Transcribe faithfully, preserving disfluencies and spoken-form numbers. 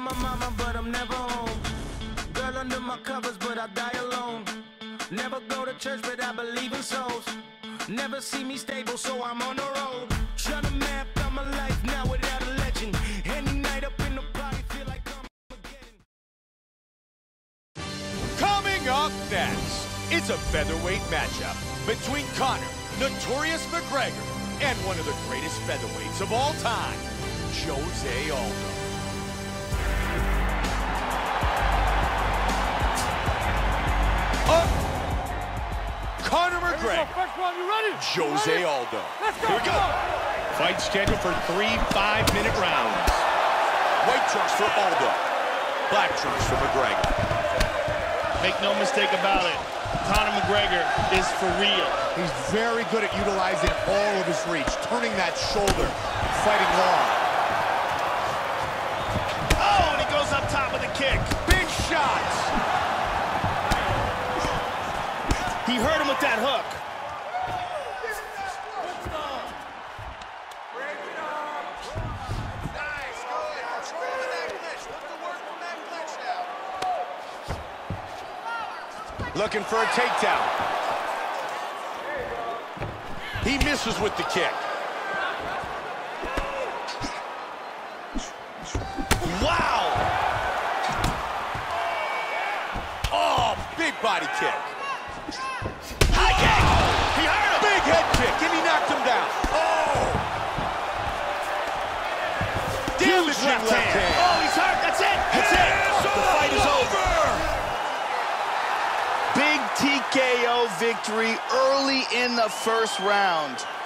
my mama, but I'm never home. Girl under my covers, but I die alone. Never go to church, but I believe in souls. Never see me stable, so I'm on the road. Trying to map out my life now without a legend. Any night up in the party, feel like I'm again. Coming up next, it's a featherweight matchup between Conor Notorious McGregor and one of the greatest featherweights of all time, Jose Aldo. Uh, Conor McGregor, Jose Aldo. Here we go. Fight scheduled for three five-minute rounds. White trunks for Aldo, black trunks for McGregor. Make no mistake about it, Conor McGregor is for real. He's very good at utilizing all of his reach, turning that shoulder, fighting long. Oh, and he goes up top with a kick. Big shots. He hurt him with that hook. Looking for a takedown. He misses with the kick. Wow! Oh, big body kick. High kick! He hurt him! Big head kick, and he knocked him down. Oh! Damaging left, left hand. hand. Oh, he's hurt. That's it. That's it. The fight is over. Big T K O victory early in the first round.